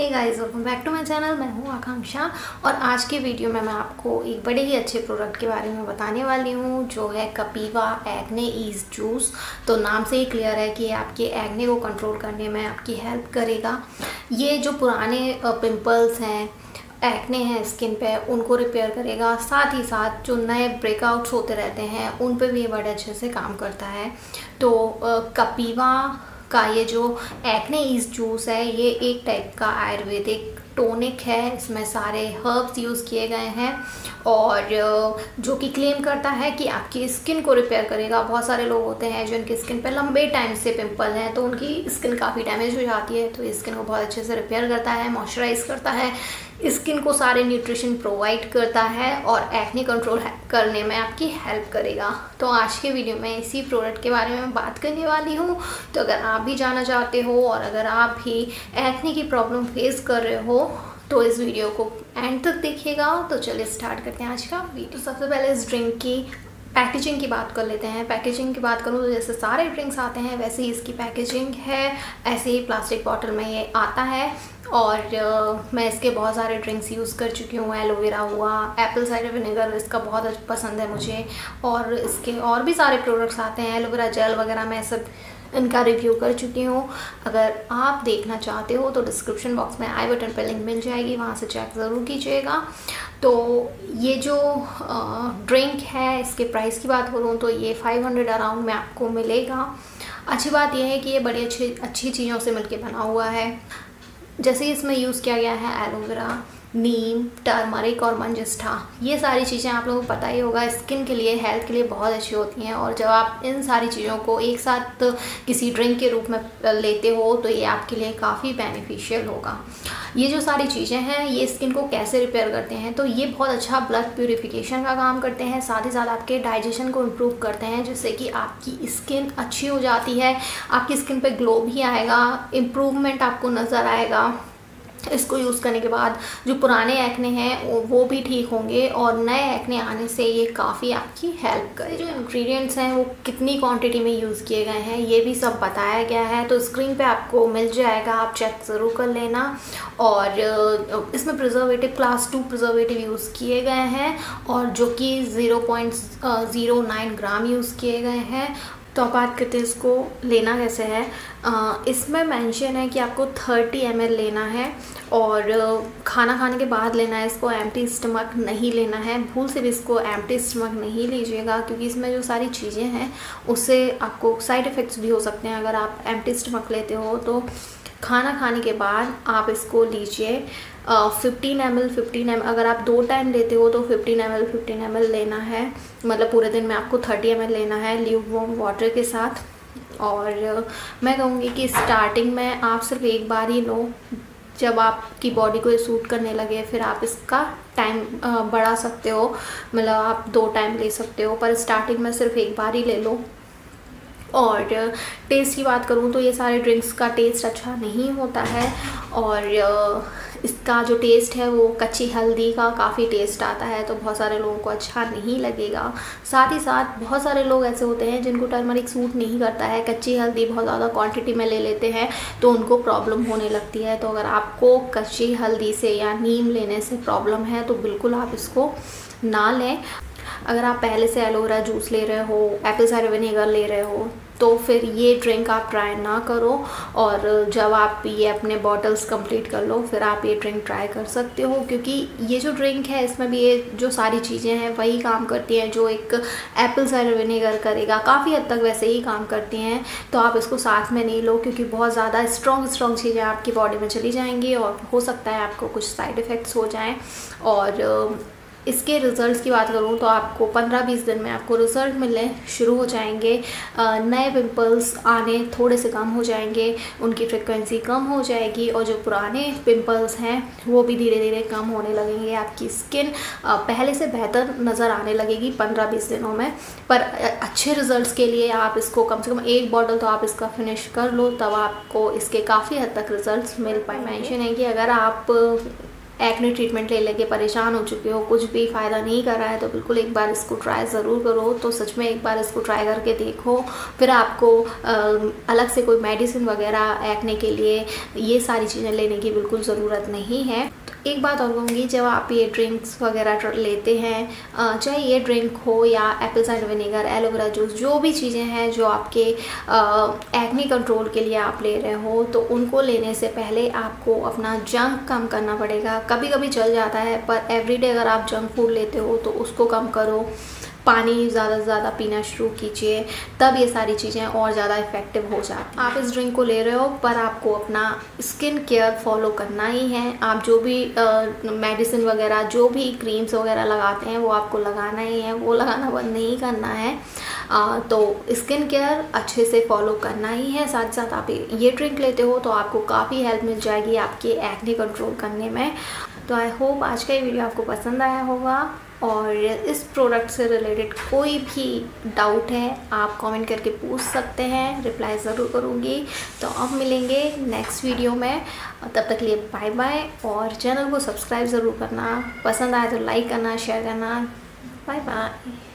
Hey guys, welcome back to my channel. मैं हूँ आकांक्षा और आज के वीडियो में मैं आपको एक बड़े ही अच्छे प्रोडक्ट के बारे में बताने वाली हूँ जो है कपीवा एक्ने ईज जूस। तो नाम से ही क्लियर है कि आपके एक्ने को कंट्रोल करने में आपकी हेल्प करेगा। ये जो पुराने पिंपल्स हैं, एक्ने हैं स्किन पे, उनको रिपेयर करेगा। साथ ही साथ जो नए ब्रेकआउट्स होते रहते हैं उन पे भी ये बड़े अच्छे से काम करता है। तो कपीवा का ये जो एक्ने ईज जूस है, ये एक टाइप का आयुर्वेदिक टॉनिक है। इसमें सारे हर्ब्स यूज़ किए गए हैं और जो कि क्लेम करता है कि आपकी स्किन को रिपेयर करेगा। बहुत सारे लोग होते हैं जिनकी स्किन पे लंबे टाइम से पिंपल हैं, तो उनकी स्किन काफ़ी डैमेज हो जाती है। तो स्किन को बहुत अच्छे से रिपेयर करता है, मॉइस्चराइज करता है, स्किन को सारे न्यूट्रिशन प्रोवाइड करता है और एक्ने कंट्रोल करने में आपकी हेल्प करेगा। तो आज के वीडियो में इसी प्रोडक्ट के बारे में बात करने वाली हूँ। तो अगर आप भी जानना चाहते हो और अगर आप भी एक्ने की प्रॉब्लम फेस कर रहे हो तो इस वीडियो को एंड तक देखिएगा। तो चलिए स्टार्ट करते हैं आज का वीडियो। तो सबसे पहले इस ड्रिंक की पैकेजिंग की बात कर लेते हैं। पैकेजिंग की बात करूँ तो जैसे सारे ड्रिंक्स आते हैं वैसे ही इसकी पैकेजिंग है। ऐसे ही प्लास्टिक बॉटल में ये आता है और मैं इसके बहुत सारे ड्रिंक्स यूज़ कर चुकी हूँ। एलोवेरा हुआ, एप्पल साइडर विनेगर इसका बहुत पसंद है मुझे, और इसके और भी सारे प्रोडक्ट्स आते हैं, एलोवेरा जेल वगैरह, मैं सब इनका रिव्यू कर चुकी हूँ। अगर आप देखना चाहते हो तो डिस्क्रिप्शन बॉक्स में आई बटन पर लिंक मिल जाएगी, वहाँ से चेक ज़रूर कीजिएगा। तो ये जो ड्रिंक है, इसके प्राइस की बात करूँ तो ये 500 अराउंड में आपको मिलेगा। अच्छी बात यह है कि ये बड़ी अच्छी चीज़ों से मिलके बना हुआ है। जैसे इसमें यूज़ किया गया है एलोवेरा, नीम, टर्मरिक और मंजिष्ठा। ये सारी चीज़ें आप लोगों को पता ही होगा, स्किन के लिए, हेल्थ के लिए बहुत अच्छी होती हैं। और जब आप इन सारी चीज़ों को एक साथ किसी ड्रिंक के रूप में लेते हो तो ये आपके लिए काफ़ी बेनिफिशियल होगा। ये जो सारी चीज़ें हैं ये स्किन को कैसे रिपेयर करते हैं, तो ये बहुत अच्छा ब्लड प्यूरिफिकेशन का काम करते हैं। साथ ही साथ आपके डाइजेशन को इम्प्रूव करते हैं, जिससे कि आपकी स्किन अच्छी हो जाती है। आपकी स्किन पे ग्लो भी आएगा, इम्प्रूवमेंट आपको नज़र आएगा। इसको यूज़ करने के बाद जो पुराने एक्ने हैं वो भी ठीक होंगे और नए एक्ने आने से ये काफ़ी आपकी हेल्प करे। जो इंग्रेडिएंट्स हैं वो कितनी क्वांटिटी में यूज़ किए गए हैं ये भी सब बताया गया है, तो स्क्रीन पे आपको मिल जाएगा, आप चेक ज़रूर कर लेना। और इसमें प्रिजर्वेटिव क्लास 2 प्रिजर्वेटिव यूज़ किए गए हैं और जो कि 0.09 ग्राम यूज़ किए गए हैं। तो अब बात करते हैं इसको लेना कैसे है। इसमें मेंशन है कि आपको 30 ml लेना है और खाना खाने के बाद लेना है। इसको एम्प्टी स्टमक नहीं लेना है, भूल से भी इसको एम्प्टी स्टमक नहीं लीजिएगा, क्योंकि इसमें जो सारी चीज़ें हैं उससे आपको साइड इफ़ेक्ट्स भी हो सकते हैं। अगर आप एम्प्टी स्टमक लेते हो तो खाना खाने के बाद आप इसको लीजिए। 15 ml अगर आप 2 टाइम लेते हो तो 15 ml लेना है, मतलब पूरे दिन में आपको 30 ml लेना है ल्यूक वार्म वाटर के साथ। और मैं कहूँगी कि स्टार्टिंग में आप सिर्फ एक बार ही लो, जब आपकी बॉडी को ये सूट करने लगे फिर आप इसका टाइम बढ़ा सकते हो, मतलब आप 2 टाइम ले सकते हो, पर स्टार्टिंग में सिर्फ एक बार ही ले लो। और टेस्ट की बात करूँ तो ये सारे ड्रिंक्स का टेस्ट अच्छा नहीं होता है और इसका जो टेस्ट है वो कच्ची हल्दी का काफ़ी टेस्ट आता है, तो बहुत सारे लोगों को अच्छा नहीं लगेगा। साथ ही साथ बहुत सारे लोग ऐसे होते हैं जिनको टर्मरिक सूट नहीं करता है, कच्ची हल्दी बहुत ज़्यादा क्वांटिटी में ले लेते हैं तो उनको प्रॉब्लम होने लगती है। तो अगर आपको कच्ची हल्दी से या नीम लेने से प्रॉब्लम है तो बिल्कुल आप इसको ना लें। अगर आप पहले से एलोवेरा जूस ले रहे हो, एप्पल साइडर विनेगर ले रहे हो तो फिर ये ड्रिंक आप ट्राई ना करो। और जब आप ये अपने बॉटल्स कंप्लीट कर लो फिर आप ये ड्रिंक ट्राई कर सकते हो, क्योंकि ये जो ड्रिंक है इसमें भी ये जो सारी चीज़ें हैं वही काम करती हैं जो एक एप्पल साइडर विनेगर करेगा, काफ़ी हद तक वैसे ही काम करती हैं। तो आप इसको साथ में नहीं लो, क्योंकि बहुत ज़्यादा स्ट्रॉन्ग चीज़ें आपकी बॉडी में चली जाएंगी और हो सकता है आपको कुछ साइड इफ़ेक्ट्स हो जाएँ। और इसके रिज़ल्ट्स की बात करूँ तो आपको 15-20 दिन में आपको रिज़ल्ट मिलने शुरू हो जाएंगे। नए पिंपल्स आने थोड़े से कम हो जाएंगे, उनकी फ्रिक्वेंसी कम हो जाएगी और जो पुराने पिंपल्स हैं वो भी धीरे धीरे कम होने लगेंगे। आपकी स्किन पहले से बेहतर नज़र आने लगेगी 15-20 दिनों में। पर अच्छे रिज़ल्ट्स के लिए आप इसको कम से कम 1 बॉटल तो आप इसका फिनिश कर लो, तब आपको इसके काफ़ी हद तक रिज़ल्ट्स मिल पाए। मेंशन है कि अगर आप एक्ने ट्रीटमेंट ले लेके परेशान हो चुके हो, कुछ भी फ़ायदा नहीं कर रहा है, तो बिल्कुल एक बार इसको ट्राई ज़रूर करो। तो सच में एक बार इसको ट्राई करके देखो, फिर आपको अलग से कोई मेडिसिन वगैरह एक्ने के लिए ये सारी चीज़ें लेने की बिल्कुल ज़रूरत नहीं है। तो एक बात और कहूँगी, जब आप ये ड्रिंक्स वगैरह लेते हैं, चाहे ये ड्रिंक हो या apple cider vinegar, aloe vera juice, जो भी चीज़ें हैं जो आपके एक्ने कंट्रोल के लिए आप ले रहे हो, तो उनको लेने से पहले आपको अपना जंक कम करना पड़ेगा। कभी कभी चल जाता है, पर एवरीडे अगर आप जंक फूड लेते हो तो उसको कम करो। पानी ज़्यादा से ज़्यादा पीना शुरू कीजिए, तब ये सारी चीज़ें और ज़्यादा इफ़ेक्टिव हो जाती हैं। आप इस ड्रिंक को ले रहे हो, पर आपको अपना स्किन केयर फॉलो करना ही है। आप जो भी मेडिसिन वगैरह, जो भी क्रीम्स वगैरह लगाते हैं, वो आपको लगाना ही है, वो लगाना बंद नहीं करना है। तो स्किन केयर अच्छे से फॉलो करना ही है। साथ साथ आप ये ड्रिंक लेते हो तो आपको काफ़ी हेल्प मिल जाएगी आपके एक्ने कंट्रोल करने में। तो आई होप आज का ये वीडियो आपको पसंद आया होगा, और इस प्रोडक्ट से रिलेटेड कोई भी डाउट है आप कमेंट करके पूछ सकते हैं, रिप्लाई ज़रूर करूँगी। तो अब मिलेंगे नेक्स्ट वीडियो में, तब तक के लिए बाय बाय। और चैनल को सब्सक्राइब ज़रूर करना, पसंद आए तो लाइक करना, शेयर करना। Bye bye.